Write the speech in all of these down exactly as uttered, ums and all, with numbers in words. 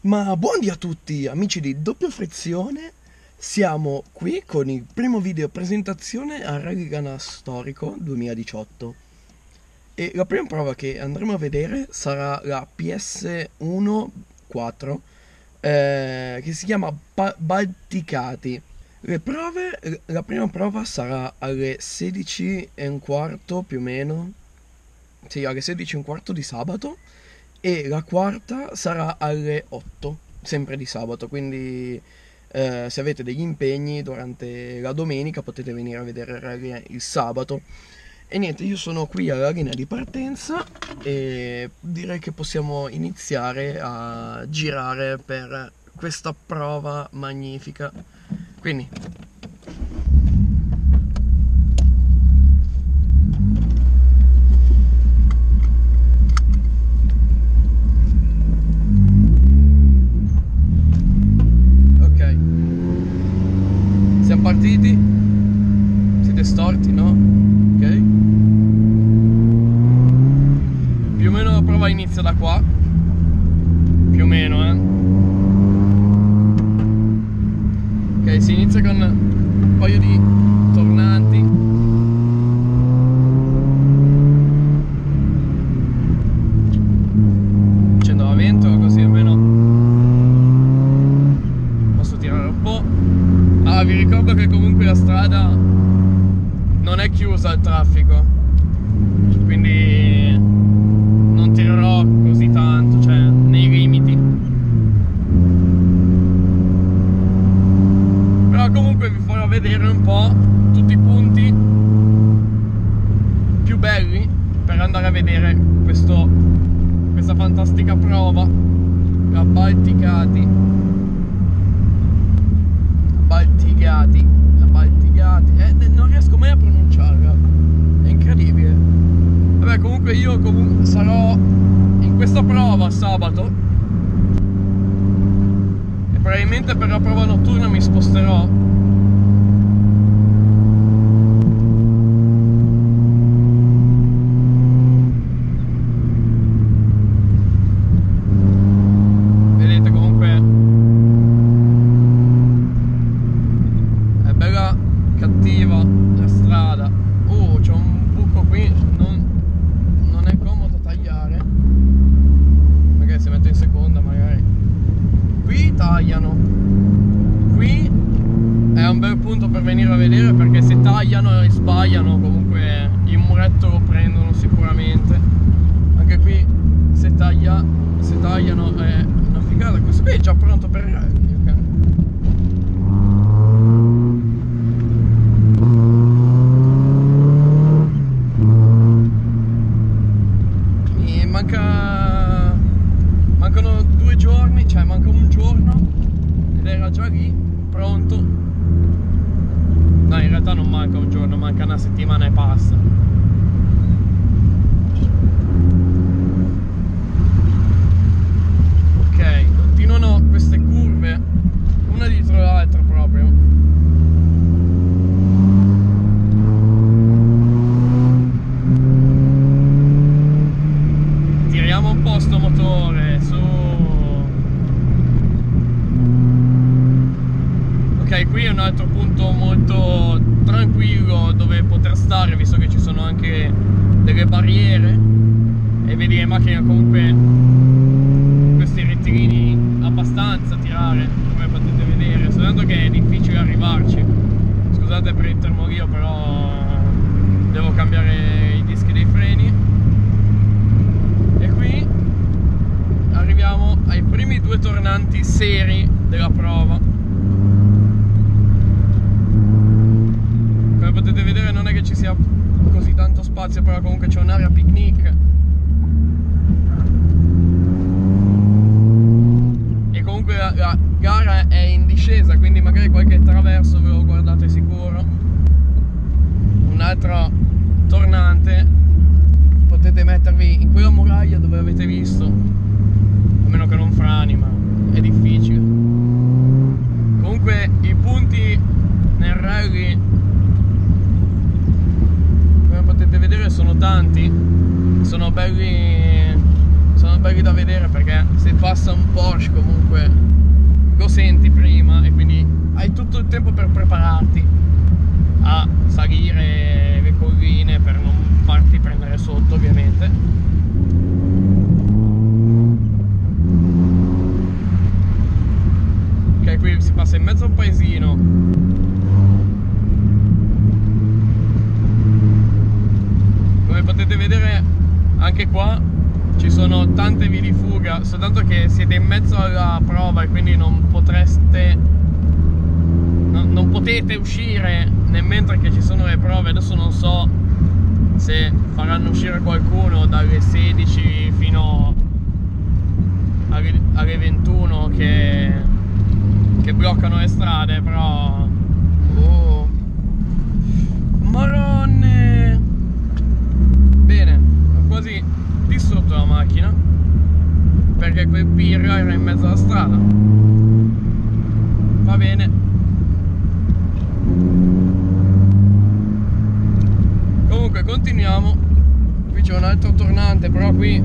Ma buondì a tutti amici di Doppia Frizione, siamo qui con il primo video presentazione al Rally Ghana Storico duemiladiciotto e la prima prova che andremo a vedere sarà la P S uno quattro eh, che si chiama ba Balticati. Le prove, la prima prova sarà alle sedici e un quarto più o meno, sì, alle sedici e un quarto di sabato. E la quarta sarà alle otto, sempre di sabato, quindi eh, se avete degli impegni durante la domenica potete venire a vedere il rally il sabato. E niente, io sono qui alla linea di partenza e direi che possiamo iniziare a girare per questa prova magnifica. Quindi siamo partiti, siete storti, no? Ok. Più o meno la prova inizia da qua, più o meno, eh. Ok, si inizia con un paio di tornanti. Accendo a vento così almeno posso tirare un po'. Ah, vi ricordo che comunque la strada non è chiusa al traffico, quindi non tirerò così tanto, cioè nei limiti. Però comunque vi farò vedere un po' tutti i punti più belli per andare a vedere questo, questa fantastica prova, la Balticati. Balticati, la Balticati, eh, non riesco mai a pronunciarla, è incredibile. Vabbè, comunque io comunque sarò in questa prova sabato e probabilmente per la prova notturna mi sposterò. Vedete comunque cattiva la strada. Oh, c'è un buco qui, non, non è comodo tagliare, magari se metto in seconda magari. Qui tagliano, qui è un bel punto per venire a vedere, perché se tagliano e sbagliano comunque il muretto lo prendono sicuramente. Anche qui se, taglia, se tagliano è una figata. Questo qui è già pronto per il rally, ok? Manca... mancano due giorni, cioè manca un giorno ed era già lì, pronto. No, in realtà non manca un giorno, manca una settimana e passa. Ok, continuano queste curve, una dietro l'altra proprio. Un po' sto motore su. Ok, qui è un altro punto molto tranquillo dove poter stare, visto che ci sono anche delle barriere e vedi le macchine comunque questi rettilini abbastanza tirare, come potete vedere, soltanto che è difficile arrivarci. Scusate per il termolio, però devo cambiare i dischi dei freni. E qui arriviamo ai primi due tornanti seri della prova. Come potete vedere non è che ci sia così tanto spazio, però comunque c'è un'area picnic. E comunque la, la gara è in discesa, quindi magari qualche traverso ve lo guardate sicuro. Un altro tornante. Potete mettervi in quella muraglia dove avete visto, a meno che non frani, ma è difficile. Comunque i punti nel rally, come potete vedere, sono tanti, sono belli, sono belli da vedere, perché se, passa un Porsche comunque lo senti prima e quindi hai tutto il tempo per prepararti a salire le colline per non farti prendere sotto, ovviamente. Ok, qui si passa in mezzo a un paesino. Come potete vedere anche qua ci sono tante vie di fuga, soltanto che siete in mezzo alla prova e quindi non potreste no, non potete uscire mentre che ci sono le prove. Adesso non so se faranno uscire qualcuno dalle sedici fino alle, alle ventuno che, che bloccano le strade, però oh maronne. Bene, ho quasi distrutto la macchina perché quel pirla era in mezzo alla strada. Va bene. Comunque continuiamo. Qui c'è un altro tornante, però qui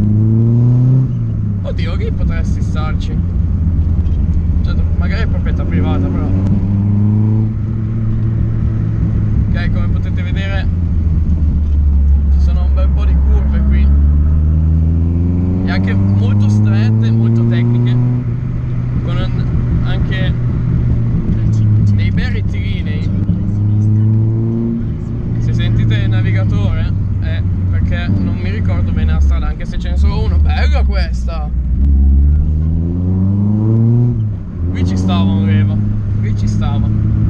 oddio, lì potresti starci, cioè, magari è proprietà privata, però ok, come potete vedere ci sono un bel po' di curve qui e anche molto strette, molto tecniche, con anche dei bei rettilinei. Se sentite il navigatore è perché non mi ricordo bene la strada, anche se ce n'è solo uno. Bella questa! Qui ci stava un leva, qui ci stava.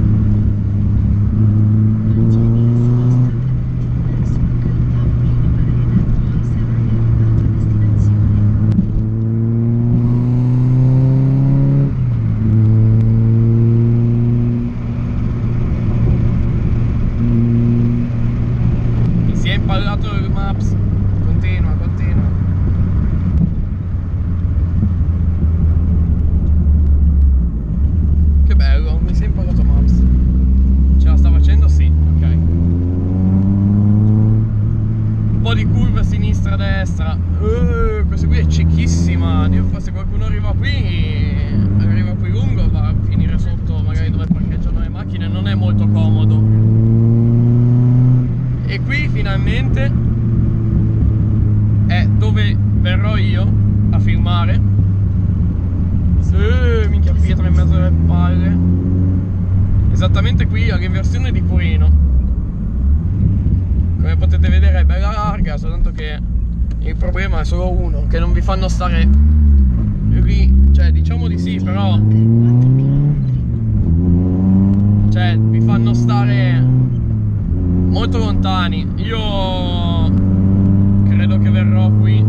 Destra, uh, questa qui è ciechissima. Dio, se qualcuno arriva qui, arriva qui lungo, va a finire sotto magari dove parcheggiano le macchine, non è molto comodo. E qui finalmente è dove verrò io a filmare. Uh, minchia, pietra in mezzo alle palle. Esattamente qui all'inversione di Purino. Come potete vedere è bella larga, soltanto che il problema è solo uno, che non vi fanno stare lì, cioè diciamo di sì, però cioè vi fanno stare molto lontani. Io credo che verrò qui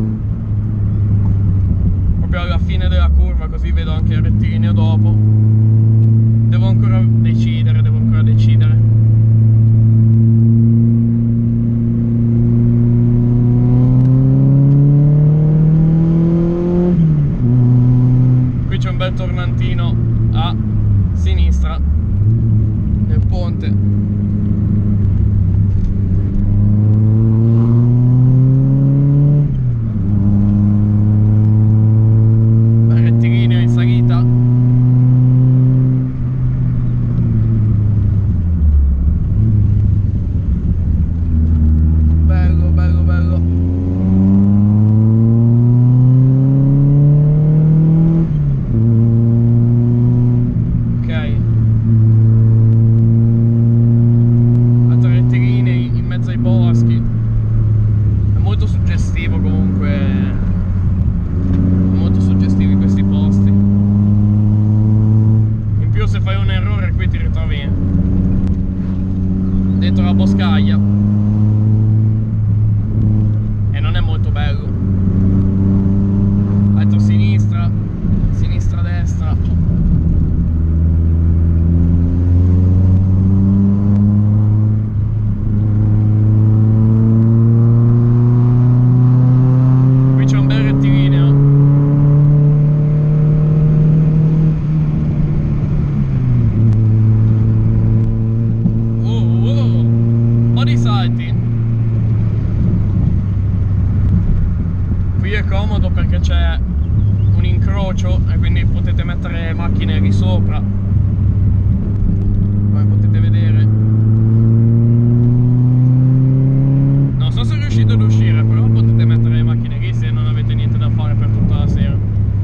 proprio alla fine della curva, così vedo anche il rettilineo dopo. Devo ancora decidere, devo ancora decidere. Un bel tornantino a sinistra nel ponte. Bel rettilineo in salita. Bello, bello, bello. potete mettere macchine lì sopra, come potete vedere. Non so se riuscite ad uscire, però potete mettere le macchine lì se non avete niente da fare per tutta la sera.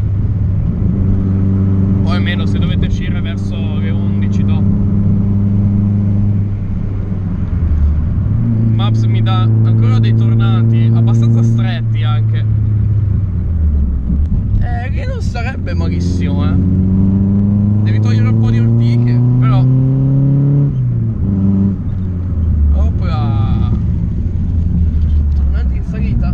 O almeno se dovete uscire verso le undici dopo. Maps mi dà ancora dei tornanti abbastanza stretti anche. Eh, che non sarebbe malissimo, eh. Devi togliere un po' di ortiche, però. Opla. Tornanti in salita.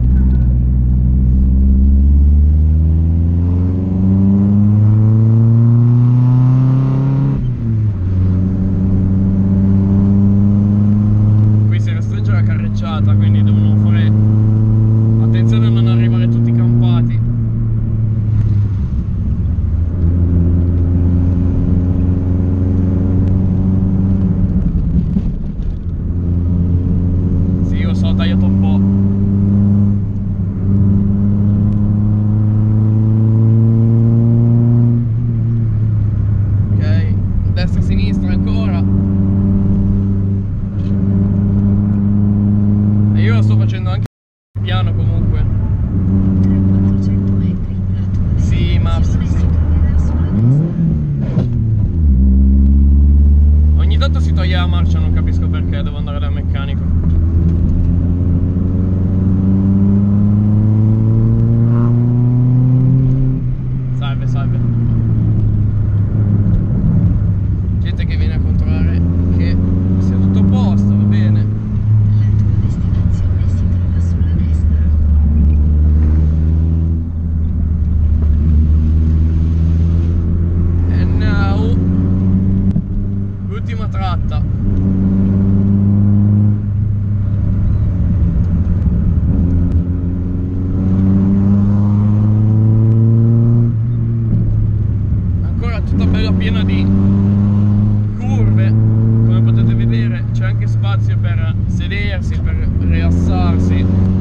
Quindi devono fare attenzione a non arrivare tutti campati. Sì, lo so, ho tagliato un po'. Ok, destra e sinistra ancora. Io lo sto facendo anche piano comunque. quattrocento metri. Sì, ma ogni tanto si toglie la marcia, non capisco perché, devo andare dal meccanico. Salve, salve. Gente che viene a controllare che sia tutto a posto, va bene. Ultima tratta. Ancora tutta bella piena di curve, come potete vedere c'è anche spazio per sedersi, per rilassarsi.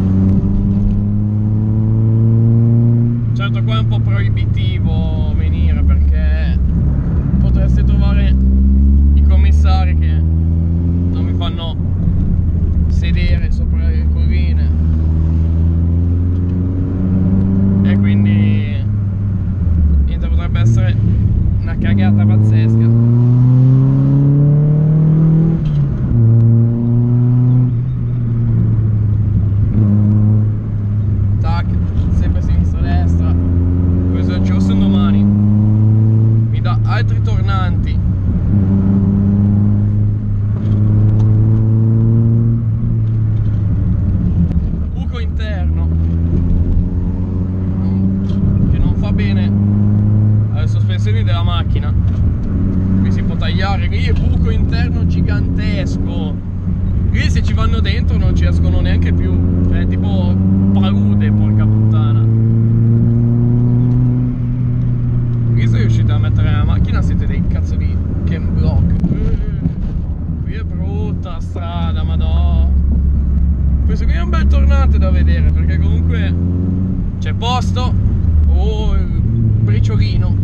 Certo qua è un po' proibitivo venire perché potreste trovare commissari che non mi fanno sedere sopra le colline e quindi niente, potrebbe essere una cagata pazzesca. Tac, sempre sinistra destra. Questo ce lo sono domani, mi dà altri tornanti. Interno che non fa bene alle sospensioni della macchina. Qui si può tagliare, lì è buco interno gigantesco, lì se ci vanno dentro non ci escono neanche più, cioè è tipo palude, porca puttana. Lì se riuscite a mettere la macchina siete dei cazzo di cam block. Qui è brutta la strada, madò. Questo qui è un bel tornante da vedere perché comunque c'è posto. Oh, il briciolino.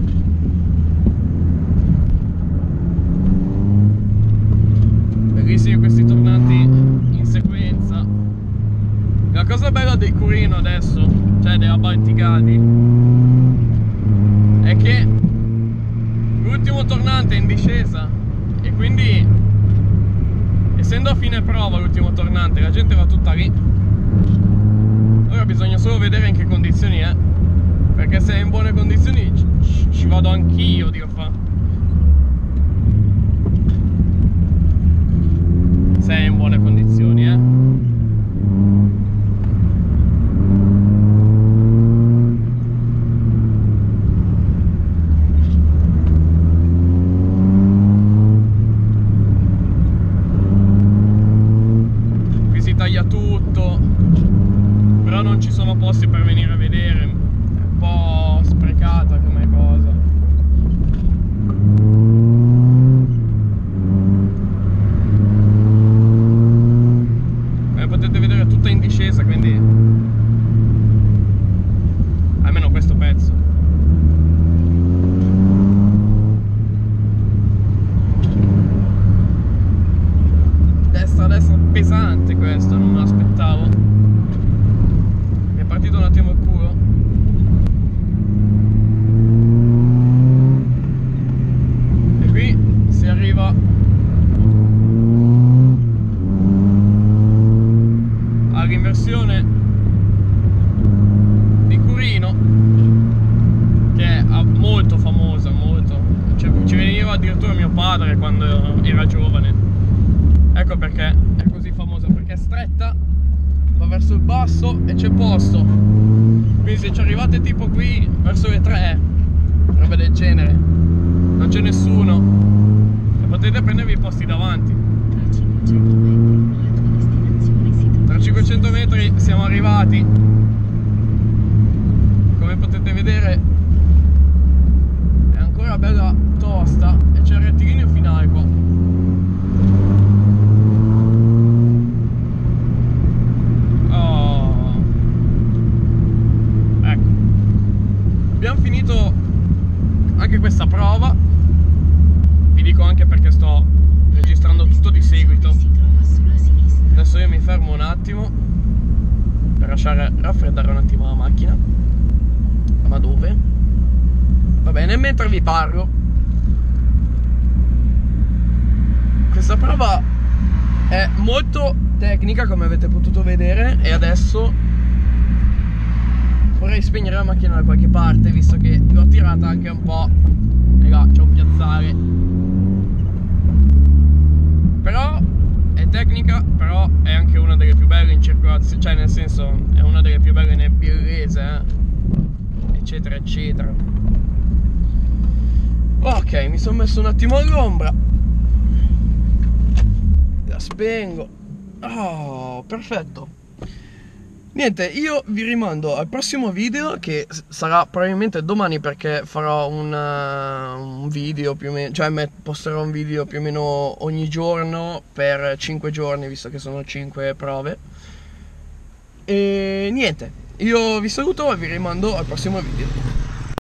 Bellissimi questi tornanti in sequenza. La cosa bella del Curino adesso, cioè della Baltigadi, è che l'ultimo tornante è in discesa e quindi, essendo a fine prova l'ultimo tornante, la gente va tutta lì. Ora bisogna solo vedere in che condizioni è, perché se è in buone condizioni ci, ci vado anch'io, Dio fa. Se è in buone condizioni, eh. Taglia tutto, però non ci sono posti per venire a vedere, è un po' sprecata come cosa. padre quando era giovane. Ecco perché è così famosa, perché è stretta, va verso il basso e c'è posto. Quindi se ci arrivate tipo qui verso le tre, roba del genere, non c'è nessuno e potete prendervi i posti davanti. Tra cinquecento metri siamo arrivati. Come potete vedere è ancora bella tosta e c'è il rettilineo finale qua. Oh. Ecco, abbiamo finito anche questa prova. Vi dico anche perché sto registrando tutto di seguito. Adesso io mi fermo un attimo per lasciare raffreddare un attimo la macchina. Ma dove? Va bene, mentre vi parlo, questa prova è molto tecnica, come avete potuto vedere, e adesso vorrei spegnere la macchina da qualche parte, visto che l'ho tirata anche un po'. Raga, c'è un piazzale. Però è tecnica, però è anche una delle più belle in circolazione, cioè nel senso è una delle più belle nel Biellese, eh? Eccetera eccetera. Ok, mi sono messo un attimo all'ombra, la spengo. Oh, perfetto. Niente, io vi rimando al prossimo video, che sarà probabilmente domani, perché farò un, uh, un video più o meno, cioè posterò un video più o meno ogni giorno per cinque giorni, visto che sono cinque prove. E niente, io vi saluto e vi rimando al prossimo video.